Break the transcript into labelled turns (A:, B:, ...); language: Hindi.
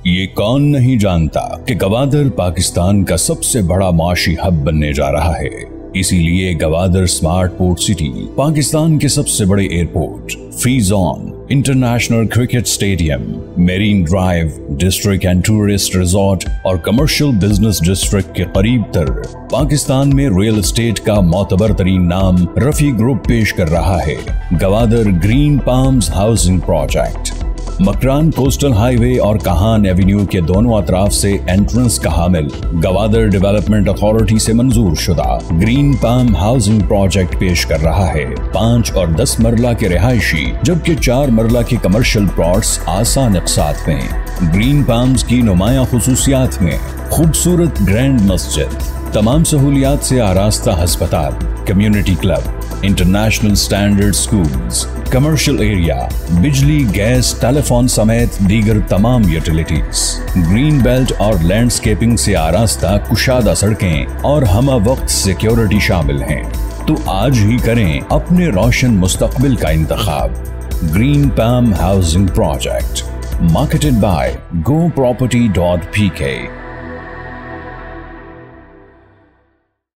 A: ये कौन नहीं जानता कि गवादर पाकिस्तान का सबसे बड़ा माशी हब बनने जा रहा है। इसीलिए Gwadar smart port city, Pakistan के सबसे बड़े airport, free zone, international cricket stadium, marine drive, district and tourist resort और कमर्शियल बिजनेस डिस्ट्रिक्ट के करीब तर पाकिस्तान में रियल एस्टेट का मोतबर तरीन नाम रफी ग्रुप पेश कर रहा है। Gwadar green palms housing project. Makran coastal highway और कहान एवेन्यू के दोनों अतराफ से एंट्रेंस का हामिल गवादर डेवलपमेंट अथॉरिटी से मंजूर शुदा ग्रीन पाम हाउसिंग प्रोजेक्ट पेश कर रहा है। 5 और 10 मरला के रिहायशी जबकि 4 मरला के कमर्शियल प्लॉट्स आसान अक़सात में। ग्रीन पाम्स की नुमाया खुसूसियात में खूबसूरत ग्रैंड मस्जिद, तमाम सहूलियात से आरास्ता अस्पताल, community club, international standard schools, commercial area, बिजली, गैस, टेलीफोन समेत दीगर तमाम यूटिलिटीज, ग्रीन बेल्ट और लैंडस्केपिंग से आरास्ता कुशादा सड़कें और हमा वक्त सिक्योरिटी शामिल हैं। तो आज ही करें अपने रोशन मुस्तकबिल का इंतखाब। Green palm housing project, marketed by GoProperty.pk।